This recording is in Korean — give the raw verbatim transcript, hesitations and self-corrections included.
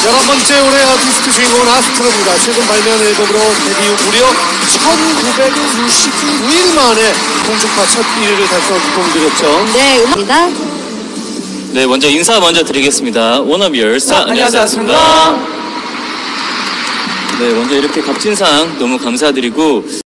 열한 번째 올해 아티스트 주인공은 아스트로입니다. 최근 발매한 앨범으로 데뷔 후 무려 천구백육십구 일 만에 공중파 첫 일 위를 달성한 곡들이었죠. 네, 음악입니다. 네, 먼저 인사 먼저 드리겠습니다. 워너비얼스. 안녕하십니까. 네, 먼저 이렇게 값진상 너무 감사드리고